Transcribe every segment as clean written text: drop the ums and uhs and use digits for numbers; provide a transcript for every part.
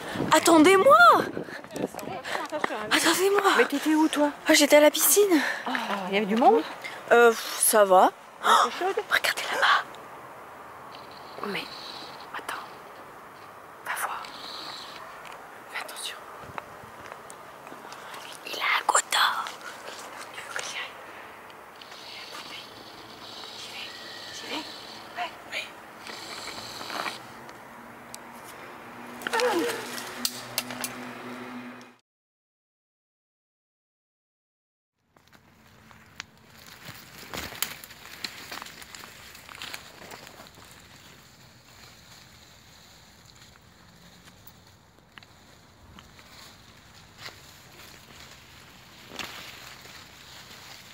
Attendez-moi! Attendez-moi! Mais t'étais où toi? Oh, j'étais à la piscine. Il y avait du monde? Ça va. C'est chaude? Regardez là-bas. Mais, attends. Va voir. Fais attention. Il a un quota. Tu veux que j'y aille? J'y vais. Ouais. Oui.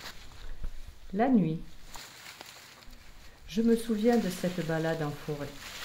La nuit. Je me souviens de cette balade en forêt.